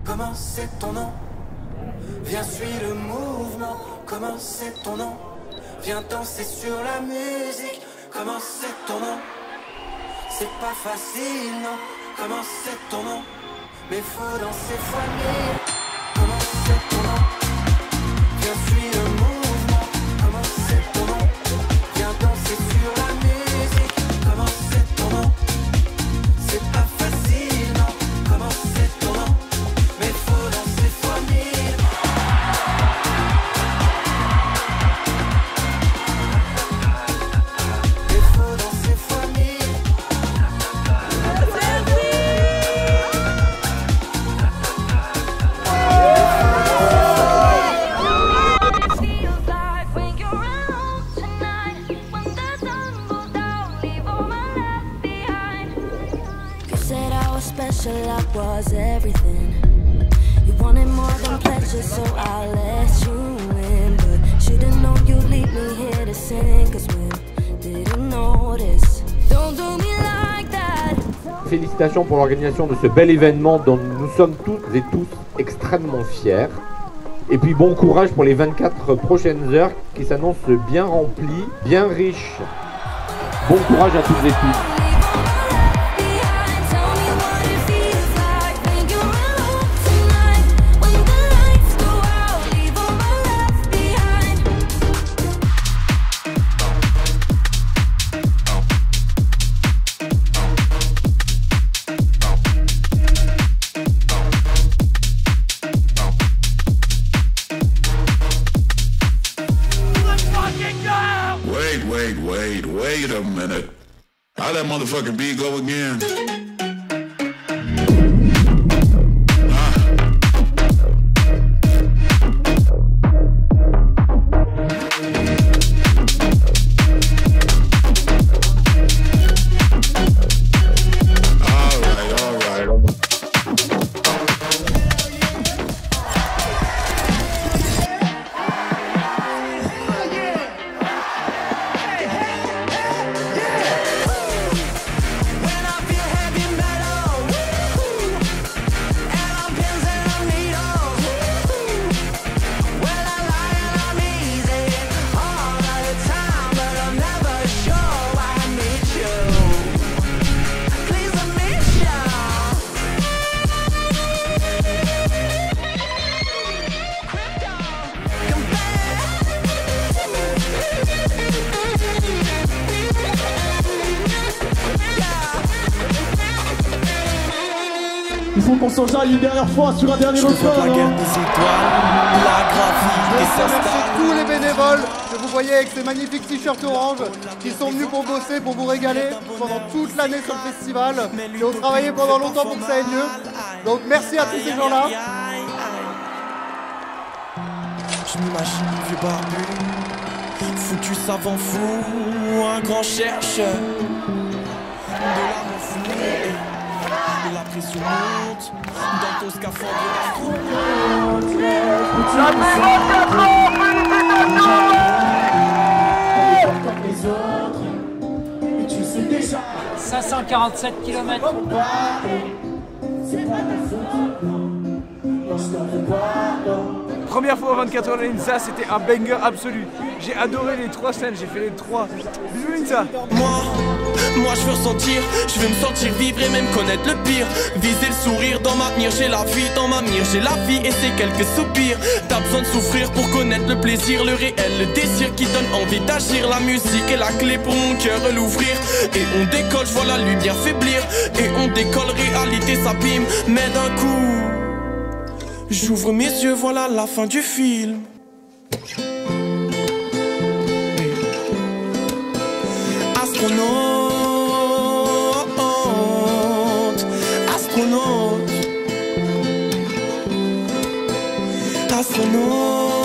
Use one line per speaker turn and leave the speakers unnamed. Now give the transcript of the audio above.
Comment c'est ton nom? Viens suis le mouvement. Comment c'est ton nom? Viens danser sur la musique. Comment c'est ton nom? C'est pas facile, non. Comment c'est ton nom? Mais faut danser fois mille. Comment c'est ton nom? Viens suis le mouvement. Comment c'est ton nom? Viens danser sur la musique. Comment c'est ton nom? C'est pas facile, non. Comment c'est ton nom? Mais faut danser fois mille. Mais faut danser fois mille.
Special, I was everything. You wanted more than pleasure, so I let you in. But should've known you'd leave me here to sing. Cause we didn't notice. Don't do me like that.
Félicitations pour l'organisation de ce bel événement dont nous sommes toutes et tous extrêmement fiers. Et puis bon courage pour les 24 prochaines heures qui s'annoncent bien remplies, bien riches. Bon courage à toutes et tous.
Wait a minute. How that motherfucking beat go again?
Il faut qu'on s'enjaille une dernière fois sur un dernier refrain.
La guerre des étoiles, la gravité
Remercier tous les bénévoles que vous voyez avec ces magnifiques t-shirts orange qui sont venus pour bosser, pour vous régaler pendant toute l'année sur le festival, qui ont travaillé pendant longtemps pour que ça ait lieu. Donc merci à tous ces gens-là.
Je m'imagine un vieux barbu, foutu savant fou, un grand chercheur de l'amour fou. La pression monte dans ton scaphandre.
Les autres, et tu sais déjà.
547 km.
C'est pas ta faute, non, je t'en veux pas, non.
Première fois aux 24 heures de l'INSA, c'était un banger absolu. J'ai adoré les 3 scènes, j'ai fait les 3. Bisous l'INSA.
Moi je veux ressentir, je veux me sentir vivre et même connaître le pire. Viser le sourire dans ma mire, j'ai la vie dans ma mire, j'ai la vie et c'est quelques soupirs. T'as besoin de souffrir pour connaître le plaisir, le réel, le désir qui donne envie d'agir. La musique est la clé pour mon cœur l'ouvrir. Et on décolle, je vois la lumière faiblir. Et on décolle, réalité s'abîme. Mais d'un coup, j'ouvre mes yeux, voilà la fin du film. Astronaute, astronaute, astronaute.